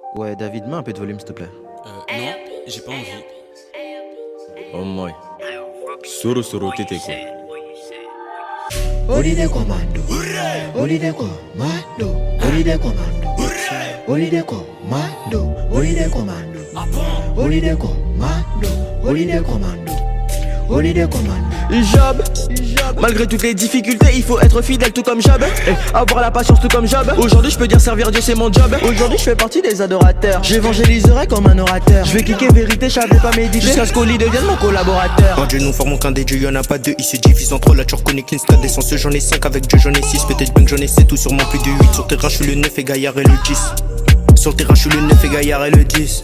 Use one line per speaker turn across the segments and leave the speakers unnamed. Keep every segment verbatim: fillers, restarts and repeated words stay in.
Ouais, David, mets un peu de volume, s'il te plaît.
Euh, non, j'ai pas envie.
Oh my. Soro soro tete quoi.
Holiday commando, holiday commando, holiday commando, holiday commando, holiday commando, holiday commando, holiday commando, holiday commando.
Job, malgré toutes les difficultés, il faut être fidèle tout comme Job et avoir la patience tout comme Job. Aujourd'hui je peux dire servir Dieu c'est mon job. Aujourd'hui je fais partie des adorateurs. J'évangéliserai comme un orateur. Je vais cliquer vérité, j'avais pas médité jusqu'à ce qu'Oli devienne mon collaborateur.
Quand Dieu nous forme qu'un des dieux, y'en a pas deux, il se divise en trois. Là tu reconnais qu'Insta d'essence, j'en ai cinq, avec Dieu j'en ai six. Peut-être bien que j'en ai sept ou sûrement plus de huit. Sur terrain je suis le neuf et Gaillard est le dix. Sur terrain je suis le neuf et Gaillard est le dix.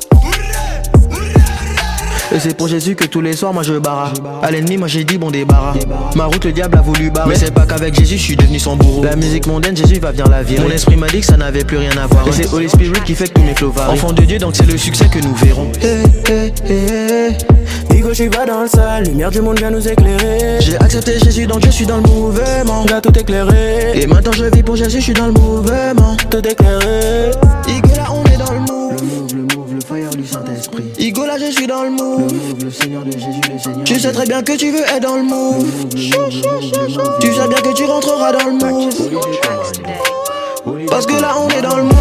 Et c'est pour Jésus que tous les soirs moi je barra. À l'ennemi moi j'ai dit bon débarras. Ma route le diable a voulu barrer. Mais c'est pas qu'avec Jésus je suis devenu son bourreau. La musique mondaine Jésus va venir la virer. Mon esprit m'a dit que ça n'avait plus rien à voir. Et c'est Holy Spirit qui fait que tous mes flots varient. Enfant de Dieu donc c'est le succès que nous verrons.
Hey, hey, hey, hey.
Igo je suis pas dans le sale, lumière du monde vient nous éclairer. J'ai accepté Jésus donc je suis dans le mouvement. On a tout éclairé. Et maintenant je vis pour Jésus, je suis dans le mouvement. Tout éclairé. Igo là on est dans le move.
Le move, le move, le fire du Saint-Esprit.
Igo là je suis dans le move.
Le move, le Seigneur de Jésus, le Seigneur.
Tu sais très bien que tu veux être dans le move. Tu sais bien que tu rentreras dans le move. Parce que là on est dans le move.